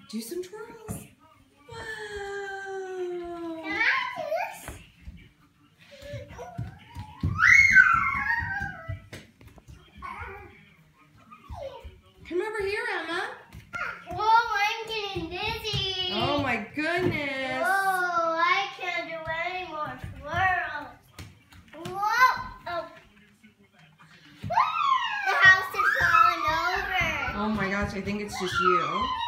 Do some twirls. Wow. Can I do this? Come over here, Emma. Whoa, I'm getting dizzy. Oh my goodness. Whoa, I can't do any more twirls. Whoa. Oh. The house is falling over. Oh my gosh, I think it's just you.